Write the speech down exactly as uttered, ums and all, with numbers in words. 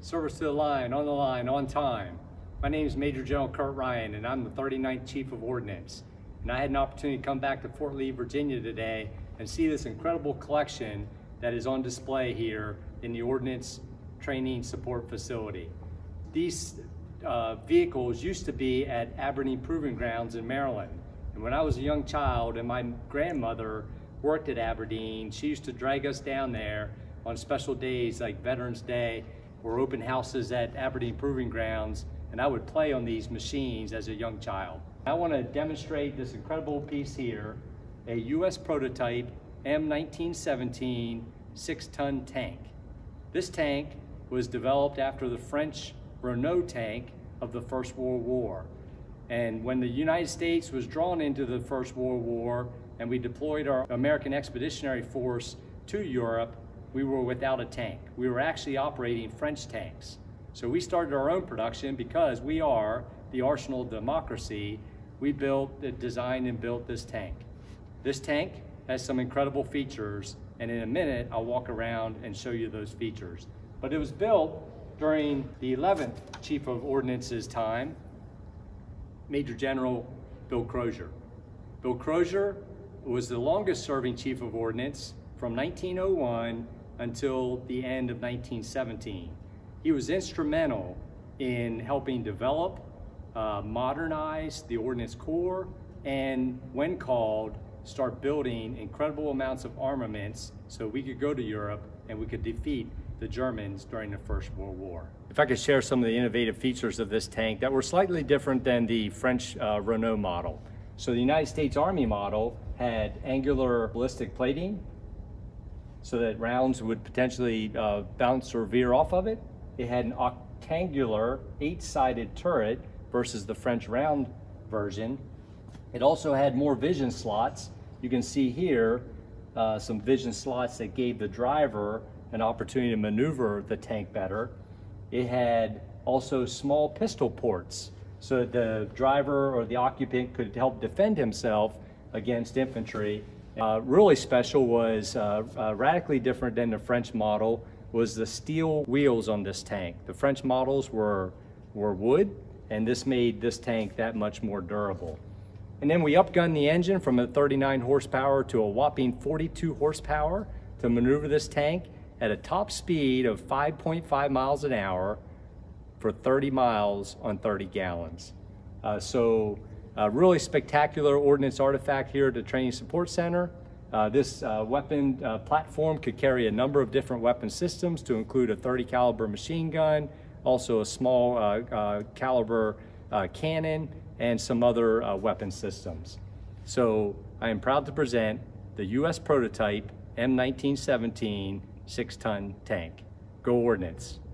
Service to the line, on the line, on time. My name is Major General Kurt Ryan, and I'm the thirty-ninth Chief of Ordnance. And I had an opportunity to come back to Fort Lee, Virginia today and see this incredible collection that is on display here in the Ordnance Training Support Facility. These uh, vehicles used to be at Aberdeen Proving Grounds in Maryland. And when I was a young child and my grandmother worked at Aberdeen, she used to drag us down there on special days like Veterans Day or open houses at Aberdeen Proving Grounds, and I would play on these machines as a young child. I want to demonstrate this incredible piece here, a U S prototype M nineteen seventeen six-ton tank. This tank was developed after the French Renault tank of the First World War. And when the United States was drawn into the First World War and we deployed our American Expeditionary Force to Europe, we were without a tank. We were actually operating French tanks. So we started our own production because we are the arsenal of democracy. We built, designed and built this tank. This tank has some incredible features, and in a minute I'll walk around and show you those features. But it was built during the eleventh Chief of Ordnance's time, Major General Bill Crozier. Bill Crozier was the longest serving Chief of Ordnance from nineteen oh one until the end of nineteen seventeen. He was instrumental in helping develop, uh, modernize the Ordnance Corps, and when called, start building incredible amounts of armaments so we could go to Europe and we could defeat the Germans during the First World War. If I could share some of the innovative features of this tank that were slightly different than the French uh, Renault model. So the United States Army model had angular ballistic plating so that rounds would potentially uh, bounce or veer off of it. It had an octangular eight-sided turret versus the French round version. It also had more vision slots. You can see here uh, some vision slots that gave the driver an opportunity to maneuver the tank better. It had also small pistol ports so that the driver or the occupant could help defend himself against infantry. Uh, really special was, uh, uh, radically different than the French model, was the steel wheels on this tank. The French models were, were wood, and this made this tank that much more durable. And then we upgunned the engine from a thirty-nine horsepower to a whopping forty-two horsepower to maneuver this tank at a top speed of five point five miles an hour for thirty miles on thirty gallons. Uh, so a really spectacular ordnance artifact here at the Training Support Center. Uh, this uh, weapon uh, platform could carry a number of different weapon systems to include a thirty caliber machine gun, also a small uh, uh, caliber uh, cannon, and some other uh, weapon systems. So I am proud to present the U S prototype M nineteen seventeen six-ton tank. Go Ordnance.